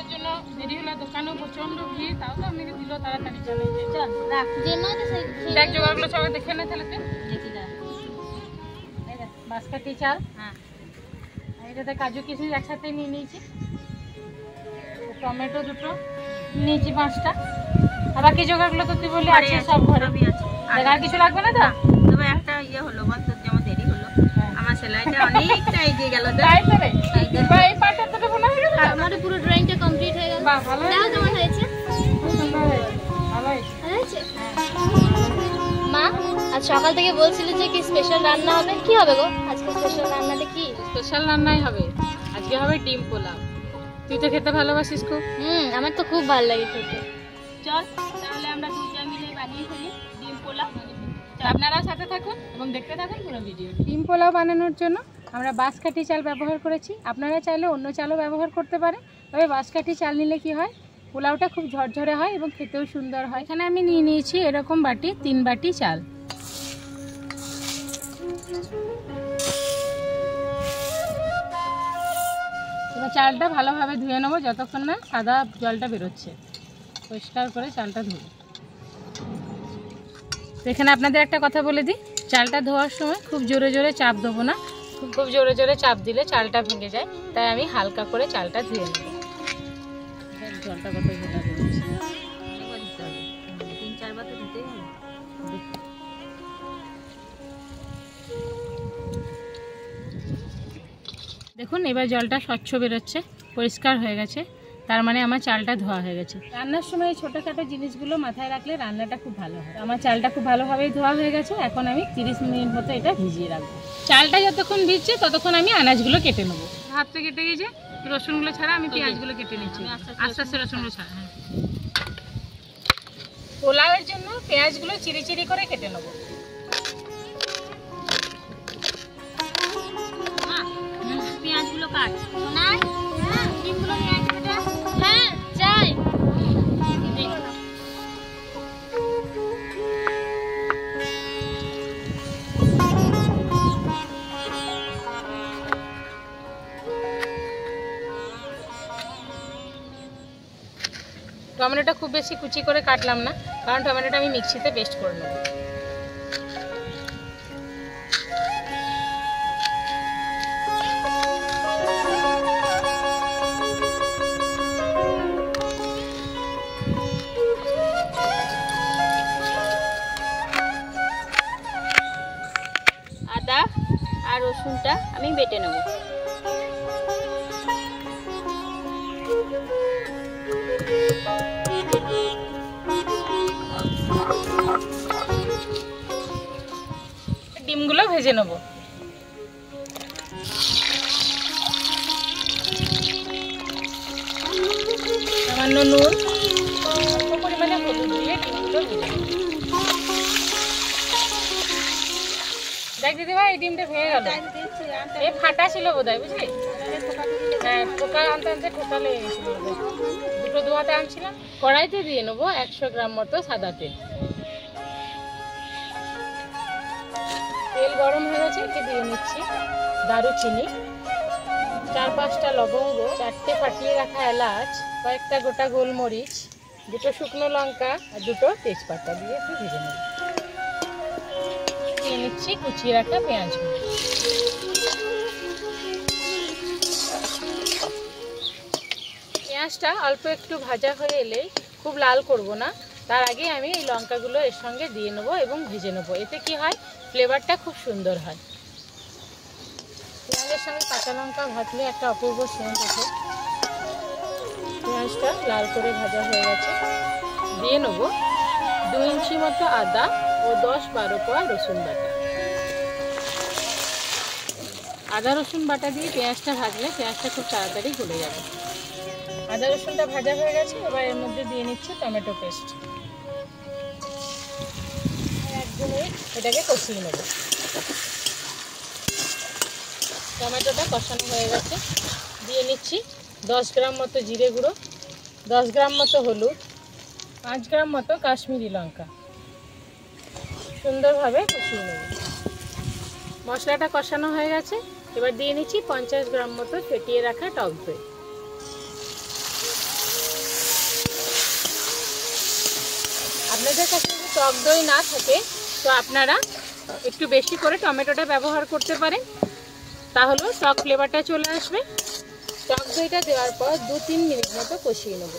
পোলাওয়ের জন্য দেরি হলো, দোকানেও প্রচন্ড ভিড়, তাও তো আমাকে দিল তাড়াতাড়ি চলে চল রাখ দেখ জোগাড়গুলো সবাই দেখে নে তাহলে দেখি না। এই দেখ বাঁশকাঠি চাল, হ্যাঁ এটাতে কাজু কিশমিশ একসাথে নিয়ে নিয়েছি, টমেটো দুটো নিয়েছি 5টা, আর বাকি জোগাড়গুলো তো তুই বললি আছে সব ঘরে আছে। আর কিছু লাগবে না তো? তবে একটা ইয়ে হলো বল, তোর যেমন দেরি হলো আমার সেলাইটা অনেকটা এগিয়ে গেল। তাই তো রে, এই পার্টটা তো বোনা হয়ে গেল, আমাদের পুরো ড্রয়িংটা কমপ্লিট হয়ে গেল। বাহ ভালো হয়েছে, কেমন হয়েছে? খুব সুন্দর হয়েছে, ভালো হয়েছে। মা আজ সকাল থেকে বলছিল যে কি স্পেশাল রান্না হবে, কি হবে গো আজকে? স্পেশাল রান্নাটা কি? স্পেশাল রান্নাই হবে আজকে, হবে ডিম পোলাও। তুই তো খেতে ভালোবাসিস খুব। আমার তো খুব ভালো লাগে খেতে। চল তাহলে আমরা দুজন মিলে বানিয়ে ফেলি ডিম পোলাও। আপনারা সাথে থাকুন এবং দেখতে থাকুন পুরো ভিডিও। ডিম পোলাও বানানোর জন্য আমরা বাঁশকাঠি চাল ব্যবহার করেছি, আপনারা চাইলে অন্য চালও ব্যবহার করতে পারেন, তবে বাঁশকাঠি চাল নিলে কি হয় পোলাওটা খুব ঝরঝরে হয় এবং খেতেও সুন্দর হয়। এখানে আমি নিয়ে নিয়েছি এরকম বাটি 3 বাটি চাল। এবার চালটা ভালোভাবে ধুয়ে নেবো যতক্ষণ না সাদা জলটা বেরোচ্ছে, পরিষ্কার করে চালটা ধুবো। তো এখানে আপনাদের একটা কথা বলে দিই, চালটা ধোয়ার সময় খুব জোরে জোরে চাপ দেবো না, খুব জোরে জোরে চাপ দিলে চালটা ভেঙে যায়, তাই আমি হালকা করে চালটা ধুয়ে নেব। জলটা কত ঘোলা দিচ্ছি, 3-4 বার তো ধুতেই হবে। দেখুন এবার জলটা স্বচ্ছ বেরোচ্ছে, পরিষ্কার হয়ে গেছে, তার মানে আমার চালটা ধোয়া হয়ে গেছে। রান্নার সময় ছোটোখাটো জিনিসগুলো মাথায় রাখলে রান্নাটা খুব ভালো হয়। আমার চালটা খুব ভালোভাবেই ধোয়া হয়ে গেছে, এখন আমি 30 মিনিট মতো এটা ভিজিয়ে রাখবো। চালটা যতক্ষণ ভিজছে ততক্ষণ আমি আনাজগুলো কেটে নেবো। হাতে কেটে গিয়েছে, রসুনগুলো ছাড়া আমি পেঁয়াজগুলো কেটে নিচ্ছি, আস্তে আস্তে রসুনগুলো ছাড়া। হ্যাঁ পোলাওয়ের জন্য পেঁয়াজগুলো চিরি চিরি করে কেটে নেবো। পেঁয়াজগুলো কাট না, ডিমগুলো নিয়ে আসবে। হ্যাঁ যাই। টমেটোটা খুব বেশি কুচি করে কাটলাম না, কারণ টমেটোটা আমি মিক্সিতে পেস্ট করে নেব। আদা আর রসুনটা আমি বেটে নেব। ডিমগুলো ভেজে নেব। সামান্য নুন, অল্প পরিমাণে হলুদ দিয়ে ডিমগুলো ভেজে নেব। দেখ দিদি ভাই এই ডিমটা ভেঙে গেল, এই ফাটা ছিল বোধহয়, বুঝলি? হ্যাঁ ঠোকা আনতে আনতে ঠোকা লেগে গেছিল বোধহয়, দুটো দোয়াতে আনছিলাম। কড়াইতে দিয়ে নেবো 100 গ্রাম মতো সাদা তেল। তেল গরম হয়ে গেছে, এতে দিয়ে নিচ্ছি দারুচিনি, 4-5টা লবঙ্গ, 4টে ফাটিয়ে রাখা এলাচ, কয়েকটা গোটা গোলমরিচ, 2টো শুকনো লঙ্কা আর 2টো তেজপাতা দিয়ে একটু ভেজে নেব। দিয়ে নিচ্ছি কুচিয়ে রাখা পেঁয়াজগুলো। পেঁয়াজটা অল্প একটু ভাজা হয়ে এলেই, খুব লাল করব না, তার আগে আমি এই লঙ্কাগুলো এর সঙ্গে দিয়ে নেবো এবং ভেজে নেবো। এতে কি হয় ফ্লেভারটা খুব সুন্দর হয়। পেঁয়াজের সঙ্গে কাঁচা লঙ্কা ভাজলে একটা অপূর্ব সেন্ট ওঠে। পেঁয়াজটা লাল করে ভাজা হয়ে গেছে, দিয়ে নেবো 2 ইঞ্চি মতো আদা ও 10-12 কোয়া রসুন বাটা। আদা রসুন বাটা দিয়ে পেঁয়াজটা ভাজলে পেঁয়াজটা খুব তাড়াতাড়ি গলে যাবে। আদা রসুনটা ভাজা হয়ে গেছে, এবার এর মধ্যে দিয়ে নিচ্ছি টমেটো পেস্ট। 1-2 মিনিট এটাকে কষিয়ে নেব। টমেটোটা কষানো হয়ে গেছে, দিয়ে নিচ্ছি 10 গ্রাম মতো জিরে গুঁড়ো, 10 গ্রাম মতো হলুদ, 5 গ্রাম মতো কাশ্মীরি লঙ্কা। সুন্দরভাবে কষিয়ে নেব। মশলাটা কষানো হয়ে গেছে, এবার দিয়ে নিচ্ছি 50 গ্রাম মতো ফেটিয়ে রাখা টক দই। আপনাদের কাছে যদি টক দই না থাকে তো আপনারা একটু বেশি করে টমেটোটা ব্যবহার করতে পারেন, তাহলেও টক ফ্লেভারটা চলে আসবে। টক দইটা দেওয়ার পর 2-3 মিনিট মতো কষিয়ে নেব।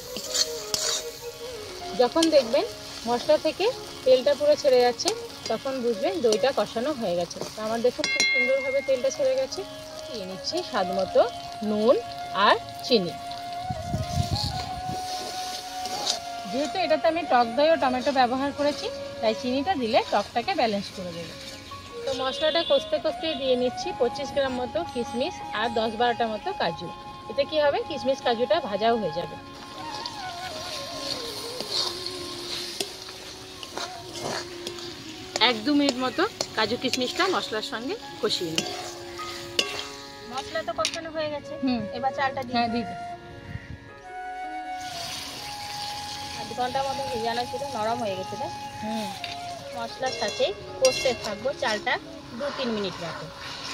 যখন দেখবেন মশলা থেকে তেলটা পুরো ছেড়ে যাচ্ছে তখন বুঝবেন দইটা কষানো হয়ে গেছে। তো আমার দেখুন খুব সুন্দরভাবে তেলটা ছেড়ে গেছে। দিয়ে নিচ্ছি স্বাদ মতো নুন আর চিনি। যেহেতু এটাতে আমি টক দই ও টমেটো ব্যবহার করেছি তাই চিনিটা দিলে টকটাকে ব্যালেন্স করে দেবে। তো মশলাটা কষতে কষতে দিয়ে নিচ্ছি 25 গ্রাম মতো কিশমিশ আর 10-12টা মতো কাজু। এতে কি হবে, কিশমিশ কাজুটা ভাজাও হয়ে যাবে। 1-2 মিনিট মতো কাজু কিশমিশটা মশলার সঙ্গে কষিয়ে নিই। মশলা তো কষানো হয়ে গেছে, এবার চালটা দিয়ে দিই। আধ ঘন্টার মতো ভিজানো ছিল, নরম হয়ে গেছে। মশলার সাথে কষতে থাকবো চালটা 2-3 মিনিট মতো।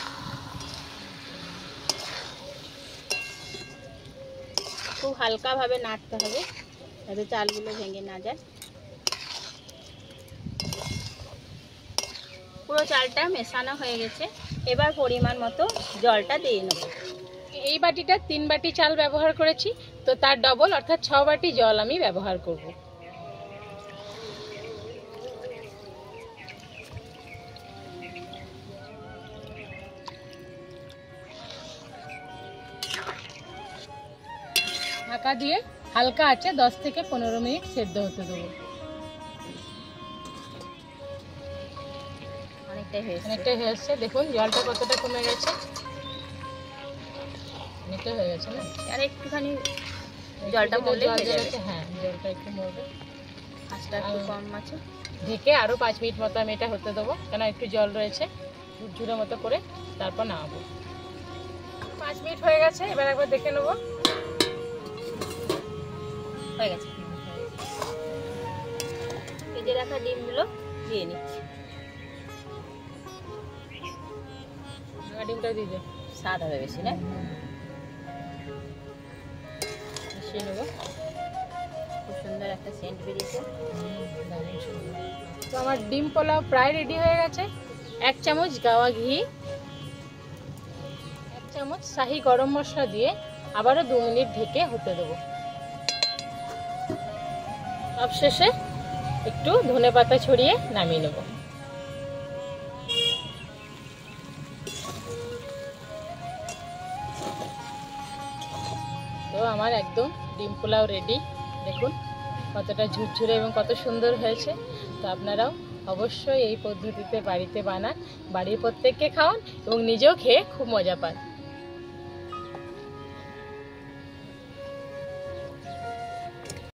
খুব হালকাভাবে নাড়তে হবে যাতে চালগুলো ভেঙে না যায়। পুরো চালটা মেশানো হয়ে গেছে, এবার পরিমাণ মতো জলটা দিয়ে নেব। এই বাটিটা 3 বাটি চাল ব্যবহার করেছি, তো তার ডবল অর্থাৎ 6 বাটি জল আমি ব্যবহার করব। ঢাকা দিয়ে হালকা আঁচে 10 থেকে 15 মিনিট সেদ্ধ হতে দেবো। অনেকটাই হয়ে আসছে, দেখুন জলটা কতটা কমে গেছে। অনেকটাই হয়ে গেছে না, আর একটুখানি জলটা মরলে হয়ে যাবে। হ্যাঁ, জলটা একটু মরবে। আঁচটা একটু কম আছে। ঢেকে আরও 5 মিনিট মতো আমি এটা হতে দেবো, কেন একটু জল রয়েছে। ঝুরঝুরে মতো করে তারপর নামাবো। 5 মিনিট হয়ে গেছে, এবার একবার দেখে নেবো। হয়ে গেছে। ভেজে রাখা ডিমগুলো দিয়ে নিচ্ছি। ডিমটা দিয়ে দেবো, স্বাদ হবে বেশি না? মিশিয়ে নেবো। খুব সুন্দর একটা সেন্ট বেরিয়েছে। তো আমার ডিম পোলাও প্রায় রেডি হয়ে গেছে। 1 চামচ গাওয়া ঘি, 1 চামচ শাহি গরম মশলা দিয়ে আবারও 2 মিনিট ঢেকে হতে দেবো। সবশেষে একটু ধনেপাতা ছড়িয়ে নামিয়ে নেব। তো আমার একদম ডিম পোলাও রেডি। দেখুন কতটা ঝুরঝুরে এবং কত সুন্দর হয়েছে। তো আপনারাও অবশ্যই এই পদ্ধতিতে বাড়িতে বানান, বাড়ির প্রত্যেককে খাওয়ান এবং নিজেও খেয়ে খুব মজা পান।